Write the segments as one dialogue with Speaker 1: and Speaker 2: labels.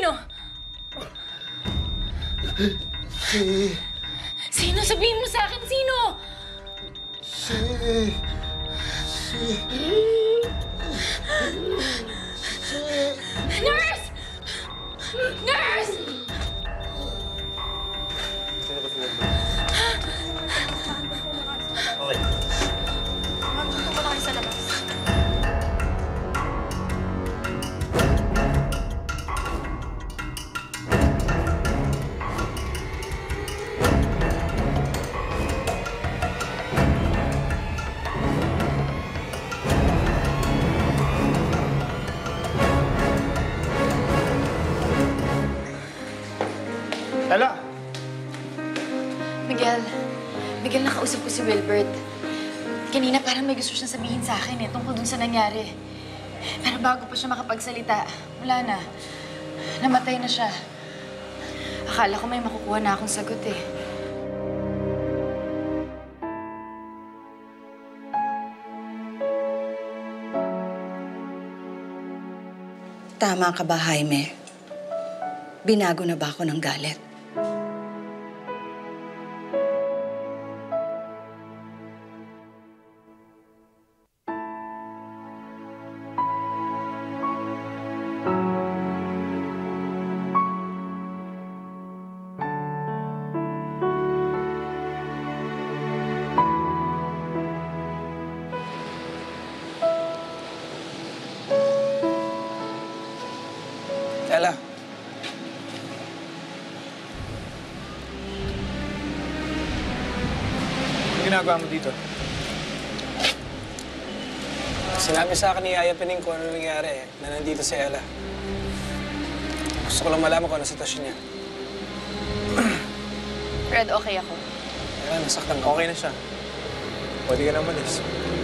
Speaker 1: Sino? Sino? Sabihin mo sa akin, sino? Nurse! Nurse!
Speaker 2: Okay.
Speaker 1: Magpunta mo na kayo sa labas.
Speaker 2: Ella!
Speaker 1: Miguel, nakausap ko si Wilbert. Kanina parang may gusto siyang sabihin sa akin tungkol dun sa nangyari. Pero bago pa siya makapagsalita, wala na. Namatay na siya. Akala ko may makukuha na akong sagot
Speaker 3: Tama ka ba, Jaime? Binago na ba ako ng galit?
Speaker 2: Ella. Ano ginagawa mo dito? Sinabi sa akin ni Yaya Pining kung ano nangyari na nandito si Ella. Gusto ko lang malaman kung ano sitwasyon niya.
Speaker 1: Fred, okay ako.
Speaker 2: Ella, nasaktan ka. Okay na siya. Pwede ka na umalis.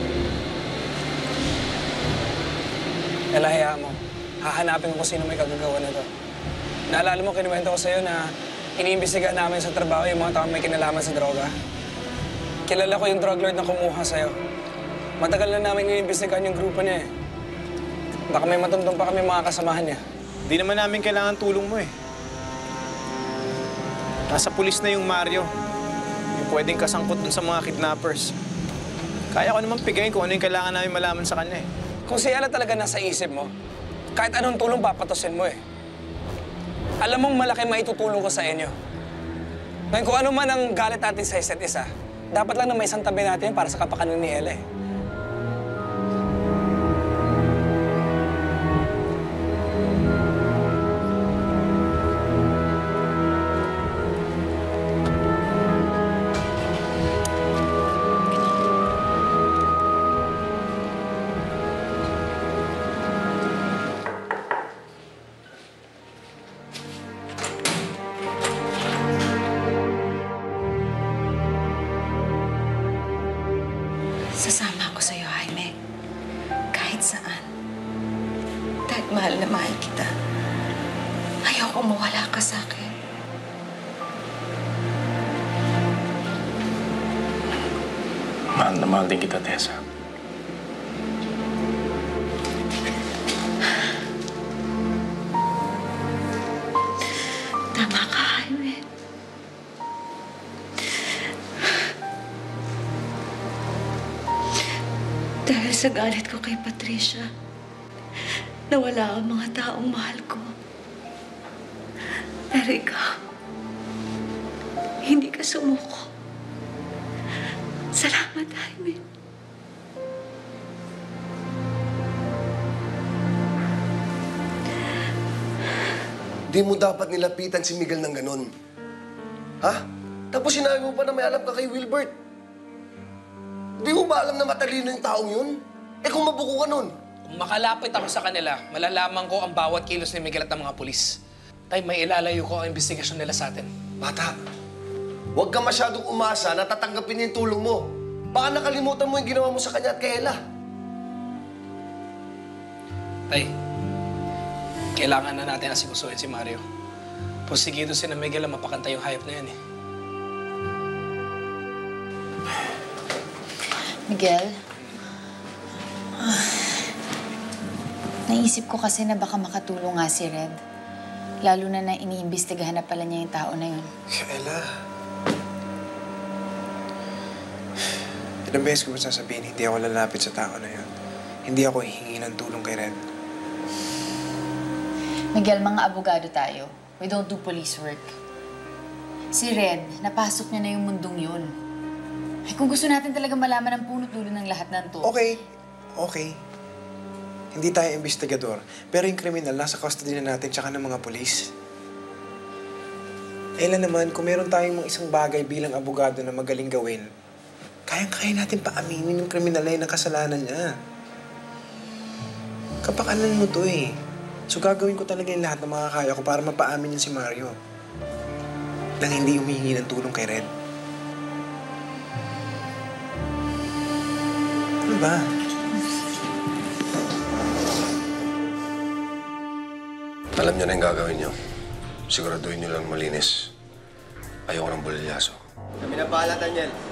Speaker 2: Ella, hayaan mo. Hahanapin ko kung sino may kagagawa na to. Naalala mo, kinuwento ko sa'yo na iniimbestigahan namin sa trabaho yung mga taong may kinalaman sa droga. Kilala ko yung drug lord na kumuha sa'yo. Matagal na namin iniimbestigahan yung grupo niya Baka may matumtong pa kami mga kasamahan niya.
Speaker 4: Di naman namin kailangan tulong mo Nasa pulis na yung Mario. Yung pwedeng kasangkot dun sa mga kidnappers. Kaya ko naman pigayin kung ano yung kailangan namin malaman sa kanya
Speaker 2: Kung si Ella talaga nasa isip mo, kahit anong tulong papatusin mo Alam mong malaki maitutulong ko sa inyo. Ngayon, kung ano man ang galit natin sa isa't isa, dapat lang na may isang tabi natin para sa kapakanan ni Ella
Speaker 3: Sasama ako sa'yo, Jaime. Kahit saan. Dahil mahal na mahal kita. Ayoko mawala ka sa akin.
Speaker 4: Mahal na mahal din kita, Tessa.
Speaker 3: Tama ka, Jaime. Dahil sa galit ko kay Patricia, nawala ang mga taong mahal ko. Pero ikaw, hindi ka sumuko. Salamat, Jaime.
Speaker 5: Di mo dapat nilapitan si Miguel ng ganun. Ha? Tapos sinabi mo pa na may alam ka kay Wilbert. Di mo ba alam na matalino yung taong yun? Kung mabuko ka nun.
Speaker 2: Kung makalapit ako sa kanila, malalaman ko ang bawat kilos ni Miguel at ng mga pulis. Tay, may ilalayo ko ang investigasyon nila sa atin.
Speaker 5: Bata, huwag ka masyadong umasa na tatanggapin niya yung tulong mo. Baka nakalimutan mo yung ginawa mo sa kanya at kay Ella.
Speaker 2: Tay, kailangan na natin asikusuhin si Mario. Posigido si na Miguel ang mapakantay yung hayop na yan
Speaker 1: Miguel, naisip ko kasi na baka makatulong nga si Red. Lalo na iniimbestigahan na pala niya yung tao na yun.
Speaker 6: Ella. Ilang beses ko ba sasabihin, hindi ako lalapit sa tao na yun. Hindi ako hihingi ng tulong kay Red.
Speaker 1: Miguel, mga abogado tayo. We don't do police work. Si Red, napasok niya na yung mundong yun. Ay, kung gusto natin talaga malaman ang punot dulo ng lahat ng to.
Speaker 6: Okay. Hindi tayo investigador. Pero yung kriminal, nasa custody na natin tsaka ng mga polis. Ella naman, kung meron tayong mga isang bagay bilang abogado na magaling gawin, kayang-kaya natin paaminin yung kriminal na yun ang kasalanan niya. Kapakanan mo to eh. So gagawin ko talaga yung lahat ng makakaya ko para mapaamin yun si Mario. Nang hindi humihingi ng tulong kay Red. Ano ba?
Speaker 5: Alam niyo na yung gagawin niyo. Siguraduhin niyo lang malinis. Ayoko ng bulilyaso.
Speaker 4: Kami na bahala, Daniel.